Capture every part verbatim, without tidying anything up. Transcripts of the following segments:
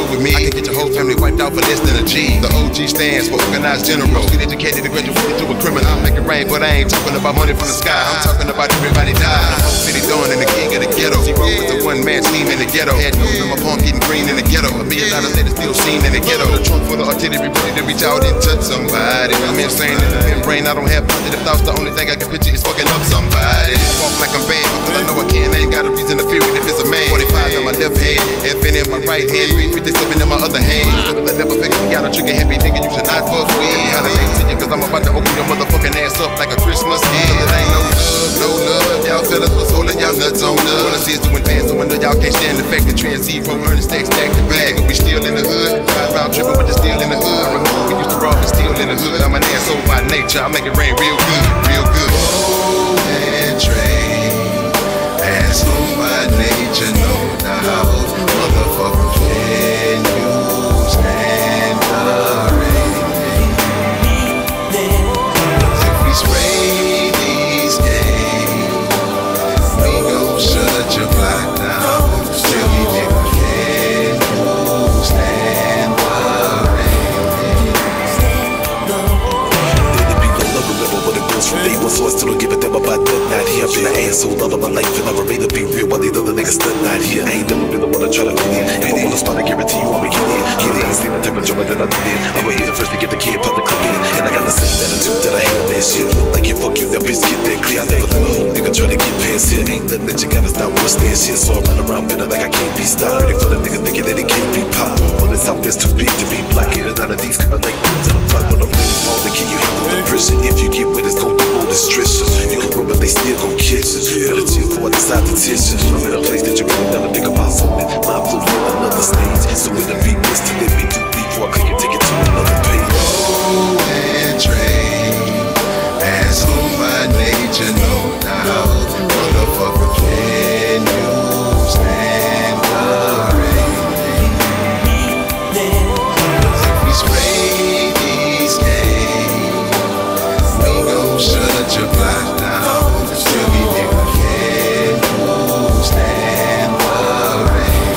with me, I can get your whole family wiped out for less than a G. The O G stands for organized general. Get educated and graduated to a criminal. I make it rain, but I ain't talking about money from the sky. I'm talking about everybody dying. The whole city doing and the king of the ghetto. Zero was the one man team in the ghetto. Had news on my palm getting green in the ghetto. A million dollars later still seen in the ghetto. The trunk full of artillery ready to reach out and touch somebody. I'm insane in the membrane. I don't have positive thoughts. The only thing I can picture is fucking up somebody. Walk like I'm bad because I know I can. I ain't got a reason to fear it if it's a man. forty-five in my left hand, F N in my right hand, three fifty-seven in my other hand. I never figured me out a trigger happy nigga. You should not fuck with. How to name to you cause I'm about to open your motherfucking ass up like a Christmas Eve. It ain't no love, no love. Y'all fellas was holding y'all nuts on love. All I see is doing fans, so I know y'all can't stand the fact that Trae zero earning stacks stack the bag. But we still in the hood. Ride round tripping with the steel in the hood. I remember we used to rob the steel in the hood. I'm an asshole by nature. I make it rain real good, real good. Oh man, Trae, asshole by nature, no doubt. Motherfucker, can you stand the rain? If we spray these games, we gon' shut your block down. Tell me, nigga, can you stand the rain? Many people love remember what it was from day one, so I still don't give a damn about that. Not here, I've been an asshole all of my life, and I remain to be real while these other niggas still not here. I ain't never been the one to try to fit in. If I wanna start, I guarantee you I'll be get in. Get in, see the temperature that I did in. I'm gonna hit the first to get the kid public cooking. And I got the same attitude that I hate that shit. Look like you fuck you, that bitch get that clear. I never let a whole nigga try to get past here. Ain't nothing that you gotta stop what's that shit. So I run around better like I can't be stopped. Ready for the nigga thinking that it can't be popped. Well, it's out there's too big to be blocked. Get it out of these kinda like pins in the block. When I'm laying fall, then can you handle the pressure? If you get with it's gon' be more distress. You can run, but they still gon' catch it. Better chill before I decide to test it. I'm in a place that you really never think about something. My flow on another stage. So in the beat is to let me do before I click and take it to another page. Oh man, Trae, asshole by nature, no doubt. Motherfucker, can you stand the rain? If we spray these games, we gon' shut your block down. Tell me, nigga, can you stand the rain?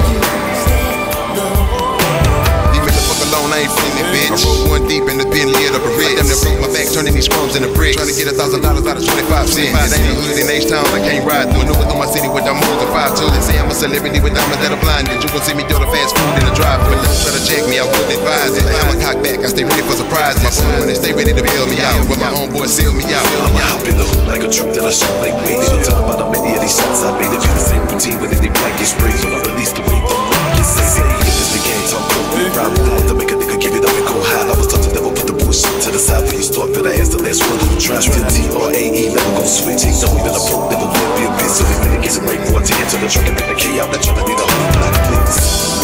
Leave me the fuck alone, I ain't feeling it, bitch. I rolled one deep in the bin, lit up a red. Damn near broke my back, turning these crumbs into bricks. Trying to get a thousand dollars out of twenty-five cents. It ain't a hood in H-Town, I can't ride through. Maneuver through my city with them moves and five two. They say I'm a celebrity with diamonds that are blinded. You gon' see me do the fast food in the drive-thru. Don't try to check me, I wouldn't advise it. I'm a cock back, I stay ready for surprises. My phone when they stay ready to bail me out. When my homeboys seal me out. I'ma hop in the hood like a truck that I shoot like me. Don't tell about how many of these shots I made. If you the same routine when they black get sprayed. When I release the weight, don't look, get say, say, if it's the game, talk cool. Round the world to make a nigga give it up and go high. I was taught to never put the bullshit to the side. When you start, for the ass, the last one who tries to T R A E, never gon' switch. Ain't no even a pro, never will be a bitch. So they nigga gets it right for to enter the truck and make the key out. They're trying to need a whole block, please.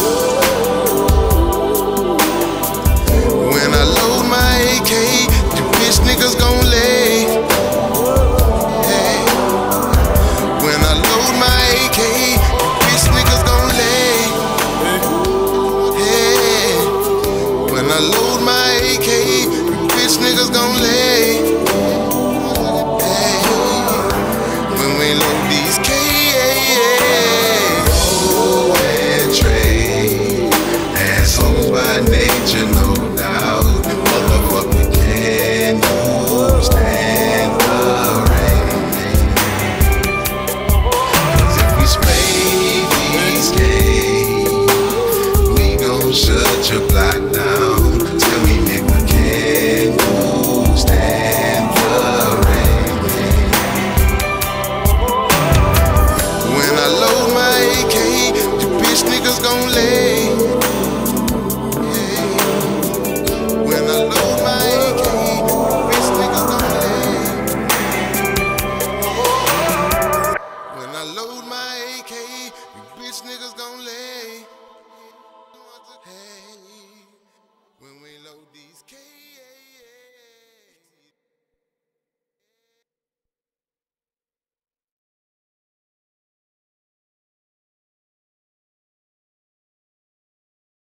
When I load my A K, you bitch niggas gon' lay. Hey. When I load my A K, you bitch niggas gon' lay. Hey. When I load my A K, you bitch niggas gon' lay.